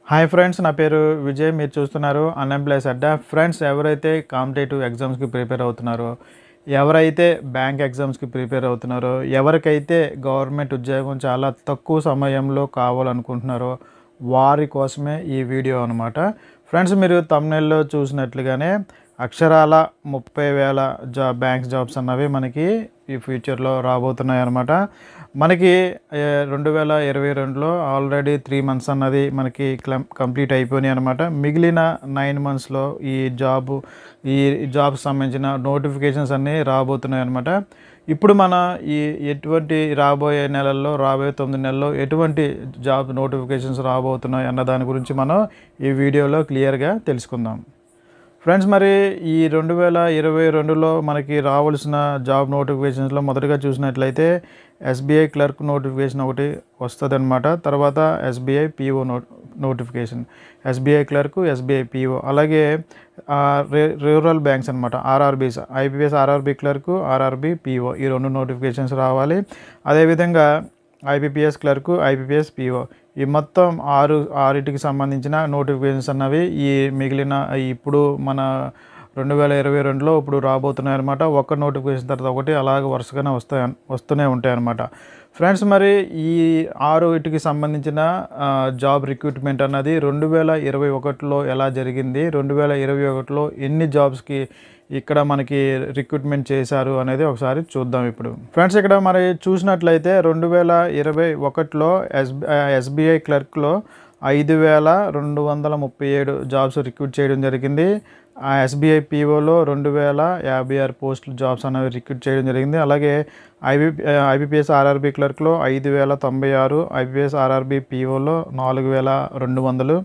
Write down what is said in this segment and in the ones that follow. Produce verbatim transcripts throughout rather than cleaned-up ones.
Hi friends, నా పేరు విజయ్. మీరు చూస్తున్నారు అన్ఎంప్లాయ్స్ అడ్డా. ఫ్రెండ్స్, ఎవరైతే కాంపిటేటివ్ ఎగ్జామ్స్కి ప్రిపేర్ అవుతున్నారో, ఎవరైతే బ్యాంక్ ఎగ్జామ్స్కి ప్రిపేర్ అవుతున్నారో, ఎవరికైతే గవర్నమెంట్ ఉద్యోగం చాలా తక్కువ సమయంలో కావాలనుకుంటున్నారో వారి కోసమే ఈ వీడియో అనమాట. ఫ్రెండ్స్, మీరు థంబ్నెయిల్లో చూసినట్లుగానే అక్షరాల ముప్పై వేల జా బ్యాంక్ జాబ్స్ అన్నవి మనకి ఈ ఫ్యూచర్లో రాబోతున్నాయి అన్నమాట. మనకి రెండు వేల ఇరవై రెండులో ఆల్రెడీ త్రీ మంత్స్ అన్నది మనకి కంప్లీట్ అయిపోయినాయి అనమాట. మిగిలిన నైన్ మంత్స్లో ఈ జాబు ఈ జాబ్కి సంబంధించిన నోటిఫికేషన్స్ అన్నీ రాబోతున్నాయి అనమాట. ఇప్పుడు మన ఈ ఎటువంటి రాబోయే నెలల్లో రాబోయే తొమ్మిది నెలల్లో ఎటువంటి జాబ్ నోటిఫికేషన్స్ రాబోతున్నాయి అన్న దాని గురించి మనం ఈ వీడియోలో క్లియర్గా తెలుసుకుందాం. ఫ్రెండ్స్, మరి ఈ రెండు వేల ఇరవై రెండులో మనకి రావాల్సిన జాబ్ నోటిఫికేషన్స్లో మొదటగా చూసినట్లయితే ఎస్బీఐ క్లర్క్ నోటిఫికేషన్ ఒకటి వస్తుంది అనమాట. తర్వాత SBI PO note notification SBI clerk, SBI PO, అలాగే రూరల్ బ్యాంక్స్ అనమాట, RRBs, IBPS RRB clerk, RRB PO, ఈ రెండు నోటిఫికేషన్స్ రావాలి. అదేవిధంగా ఐబీపీఎస్ క్లర్క్, ఐబీపీఎస్ పీఓ, ఈ మొత్తం ఆరు ఆరిటికి సంబంధించిన నోటిఫికేషన్స్ అన్నవి ఈ మిగిలిన ఇప్పుడు మన రెండు వేల ఇరవై రెండులో ఇప్పుడు రాబోతున్నాయి అనమాట. ఒక్క నోటిఫికేషన్ తర్వాత ఒకటి అలాగే వరుసగానే వస్తాయి వస్తూనే ఉంటాయి అన్నమాట. ఫ్రెండ్స్, మరి ఈ ఆరు వీటికి సంబంధించిన జాబ్ రిక్రూట్మెంట్ అన్నది రెండు వేల ఇరవై ఒకటిలో ఎలా జరిగింది, రెండు వేల ఇరవై ఒకటిలో ఎన్ని జాబ్స్కి ఇక్కడ మనకి రిక్రూట్మెంట్ చేశారు అనేది ఒకసారి చూద్దాం ఇప్పుడు. ఫ్రెండ్స్, ఇక్కడ మరి చూసినట్లయితే రెండు వేల ఇరవై ఒకటిలో ఎస్బి ఎస్బీఐ క్లర్క్లో ఐదు వేల రెండు వందల ముప్పై ఏడు జాబ్స్ రిక్రూట్ చేయడం జరిగింది. ఆ ఎస్బీఐ పీఓలో రెండు వేల యాభై ఆరు పోస్టులు జాబ్స్ అనేవి రిక్రూట్ చేయడం జరిగింది. అలాగే ఐబీ ఐబీపీఎస్ ఆర్ఆర్బీ క్లర్క్లో ఐదు వేల తొంభై ఆరు, ఐబీపీఎస్ ఆర్ఆర్బీ పీఓలో నాలుగు వేల రెండు వందలు,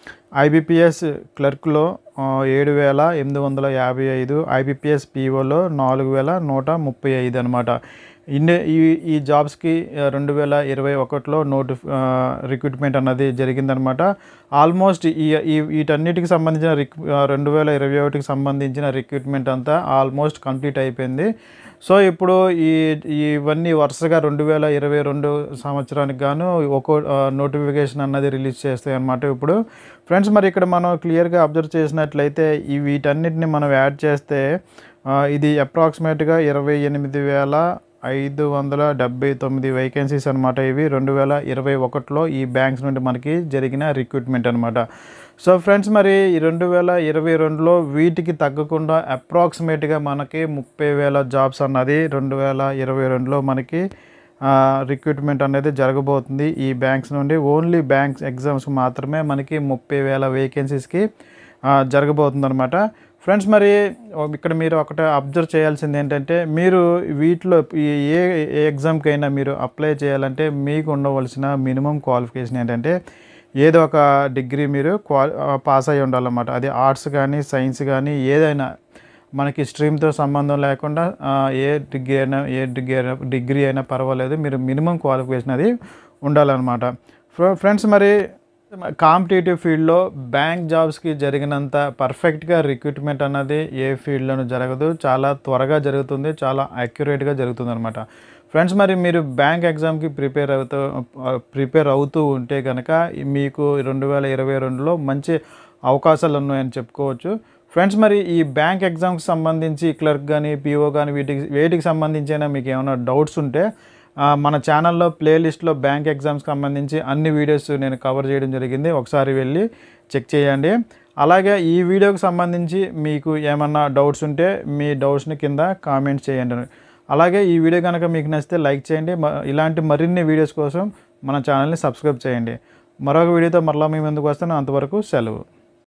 ఐబీపీఎస్ క్లర్క్లో ఏడు వేల ఎనిమిది వందల యాభై ఐదు, ఐబీపీఎస్ పీఓలో నాలుగు వేల నూట ముప్పై ఐదు అనమాట. ఇన్ని ఈ ఈ జాబ్స్కి రెండు వేల ఇరవై ఒకటిలో నోటి రిక్రూట్మెంట్ అన్నది జరిగిందనమాట. ఆల్మోస్ట్ ఈ ఈ వీటన్నిటికి సంబంధించిన రిక్ రెండు వేల ఇరవై ఒకటికి సంబంధించిన రిక్రూట్మెంట్ అంతా ఆల్మోస్ట్ కంప్లీట్ అయిపోయింది. సో ఇప్పుడు ఈ ఇవన్నీ వరుసగా రెండు వేల ఇరవై రెండు సంవత్సరానికి గాను ఒక్కో నోటిఫికేషన్ అన్నది రిలీజ్ చేస్తాయి అన్నమాట. ఇప్పుడు ఫ్రెండ్స్, మరి ఇక్కడ మనం క్లియర్గా అబ్జర్వ్ చేసినట్లయితే ఈ వీటన్నిటిని మనం యాడ్ చేస్తే ఇది అప్రాక్సిమేట్గా ఇరవై ఎనిమిది వేల ఐదు వందల డెబ్బై తొమ్మిది వేకెన్సీస్ అనమాట. ఇవి రెండు వేల ఇరవై ఒకటిలో ఈ బ్యాంక్స్ నుండి మనకి జరిగిన రిక్రూట్మెంట్ అనమాట. సో ఫ్రెండ్స్, మరి ఈ రెండు వేల ఇరవై రెండులో వీటికి తగ్గకుండా అప్రాక్సిమేట్గా మనకి ముప్పై వేల జాబ్స్ అన్నది రెండు వేల ఇరవై రెండులో మనకి రిక్రూట్మెంట్ అనేది జరగబోతుంది. ఈ బ్యాంక్స్ నుండి ఓన్లీ బ్యాంక్స్ ఎగ్జామ్స్ మాత్రమే మనకి ముప్పై వేల వేకెన్సీస్కి జరగబోతుంది అనమాట. ఫ్రెండ్స్, మరి ఇక్కడ మీరు ఒకటి అబ్జర్వ్ చేయాల్సింది ఏంటంటే, మీరు వీటిలో ఏ ఏ ఎగ్జామ్కైనా మీరు అప్లై చేయాలంటే మీకు ఉండవలసిన మినిమం క్వాలిఫికేషన్ ఏంటంటే ఏదో ఒక డిగ్రీ మీరు క్వా పాస్ అయ్యి ఉండాలన్నమాట. అది ఆర్ట్స్ కానీ సైన్స్ కానీ ఏదైనా మనకి స్ట్రీమ్తో సంబంధం లేకుండా ఏ డిగ్రీ అయినా ఏ డిగ్రీ అయినా డిగ్రీ అయినా పర్వాలేదు, మీరు మినిమం క్వాలిఫికేషన్ అది ఉండాలన్నమాట. ఫ్రెండ్స్, మరి కాంపిటేటివ్ ఫీల్డ్లో బ్యాంక్ జాబ్స్కి జరిగినంత పర్ఫెక్ట్గా రిక్రూట్మెంట్ అన్నది ఏ ఫీల్డ్లోనూ జరగదు. చాలా త్వరగా జరుగుతుంది, చాలా యాక్యురేట్గా జరుగుతుంది అనమాట. ఫ్రెండ్స్, మరి మీరు బ్యాంక్ ఎగ్జామ్కి ప్రిపేర్ అవుతూ ప్రిపేర్ అవుతూ ఉంటే కనుక మీకు రెండు వేల ఇరవై రెండులో మంచి అవకాశాలు ఉన్నాయని చెప్పుకోవచ్చు. ఫ్రెండ్స్, మరి ఈ బ్యాంక్ ఎగ్జామ్కి సంబంధించి క్లర్క్ కానీ పీఓ కానీ వీటికి వేటికి సంబంధించిన మీకు ఏమైనా డౌట్స్ ఉంటే మన ఛానల్లో ప్లేలిస్ట్లో బ్యాంక్ ఎగ్జామ్స్కి సంబంధించి అన్ని వీడియోస్ నేను కవర్ చేయడం జరిగింది, ఒకసారి వెళ్ళి చెక్ చేయండి. అలాగే ఈ వీడియోకి సంబంధించి మీకు ఏమన్నా డౌట్స్ ఉంటే మీ డౌట్స్ని కింద కామెంట్ చేయండి. అలాగే ఈ వీడియో కనుక మీకు నచ్చితే లైక్ చేయండి. ఇలాంటి మరిన్ని వీడియోస్ కోసం మన ఛానల్ని సబ్స్క్రైబ్ చేయండి. మరొక వీడియోతో మరలా మీ ముందుకు వస్తాను. అంతవరకు సెలవు.